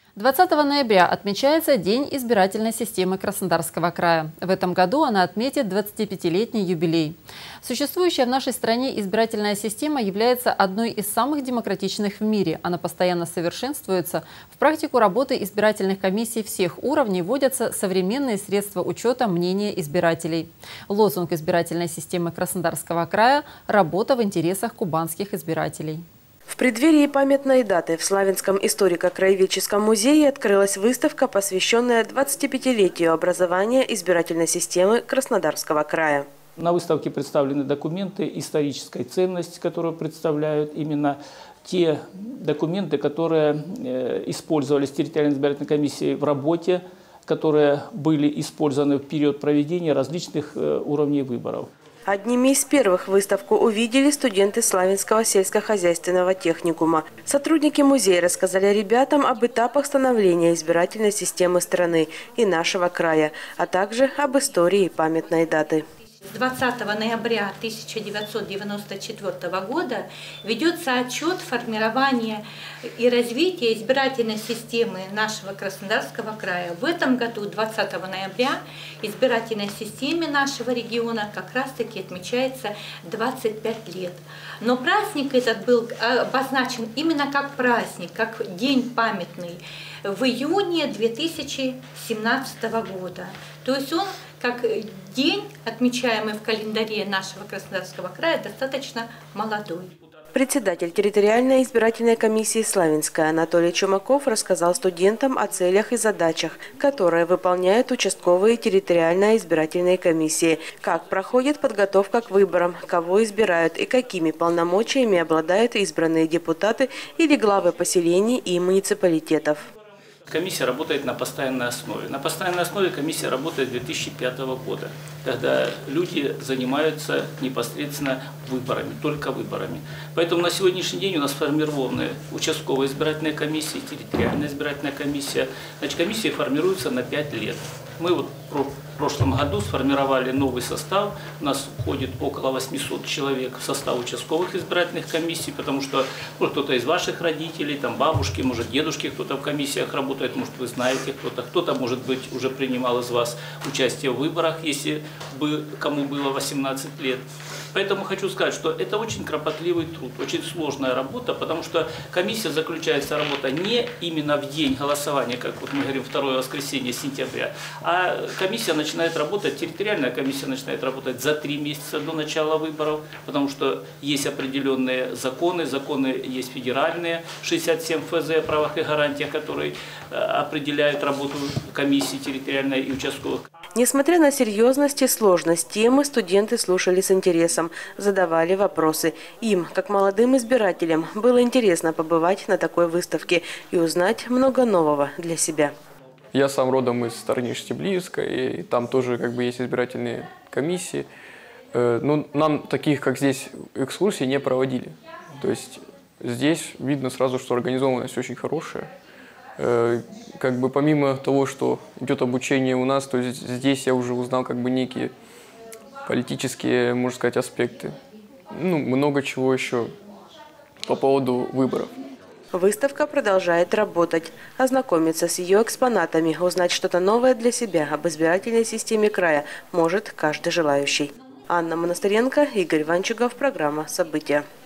20 ноября отмечается День избирательной системы Краснодарского края. В этом году она отметит 25-летний юбилей. Существующая в нашей стране избирательная система является одной из самых демократичных в мире. Она постоянно совершенствуется. В практику работы избирательных комиссий всех уровней вводятся современные средства учета мнения избирателей. Лозунг избирательной системы Краснодарского края – работа в интересах кубанских избирателей. В преддверии памятной даты в Славянском историко-краеведческом музее открылась выставка, посвященная 25-летию образования избирательной системы Краснодарского края. На выставке представлены документы исторической ценности, которые представляют именно те документы, которые использовались территориальной избирательной комиссией в работе, которые были использованы в период проведения различных уровней выборов. Одними из первых выставку увидели студенты Славянского сельскохозяйственного техникума. Сотрудники музея рассказали ребятам об этапах становления избирательной системы страны и нашего края, а также об истории памятной даты. С 20 ноября 1994 года ведется отчет формирования и развития избирательной системы нашего Краснодарского края. В этом году, 20 ноября, избирательной системе нашего региона как раз-таки отмечается 25 лет. Но праздник этот был обозначен именно как праздник, как день памятный в июне 2017 года. То есть он, как день, отмечаемый в календаре нашего Краснодарского края, достаточно молодой. Председатель территориальной избирательной комиссии Славянска Анатолий Чумаков рассказал студентам о целях и задачах, которые выполняют участковые территориальные избирательные комиссии, как проходит подготовка к выборам, кого избирают и какими полномочиями обладают избранные депутаты или главы поселений и муниципалитетов. Комиссия работает на постоянной основе. На постоянной основе комиссия работает с 2005 года, когда люди занимаются непосредственно выборами, только выборами. Поэтому на сегодняшний день у нас сформированы участковая избирательная комиссия, территориальная избирательная комиссия. Значит, комиссии формируются на 5 лет. Мы вот в прошлом году сформировали новый состав. У нас входит около 800 человек в состав участковых избирательных комиссий, потому что кто-то из ваших родителей, там бабушки, может дедушки, кто-то в комиссиях работает, может вы знаете кто-то, может быть, уже принимал из вас участие в выборах, если бы кому было 18 лет. Поэтому хочу сказать, что это очень кропотливый труд, очень сложная работа, потому что комиссия заключается работа не именно в день голосования, как вот мы говорим, 2 воскресенье сентября, а комиссия начинает работать, территориальная комиссия начинает работать за 3 месяца до начала выборов, потому что есть определенные законы есть федеральные, 67 ФЗ о правах и гарантиях, которые определяют работу комиссии территориальной и участковых. Несмотря на серьезность и сложность темы, студенты слушали с интересом, задавали вопросы. Им, как молодым избирателям, было интересно побывать на такой выставке и узнать много нового для себя. Я сам родом из Старониж-Стеблиевска, и там тоже есть избирательные комиссии. Но нам таких, как здесь, экскурсий не проводили. То есть здесь видно сразу, что организованность очень хорошая. Помимо того, что идет обучение у нас, то здесь я уже узнал некие политические, можно сказать, аспекты. Много чего еще по поводу выборов. Выставка продолжает работать. Ознакомиться с ее экспонатами, узнать что-то новое для себя об избирательной системе края может каждый желающий. Анна Монастыренко, Игорь Ванчугов, программа «События».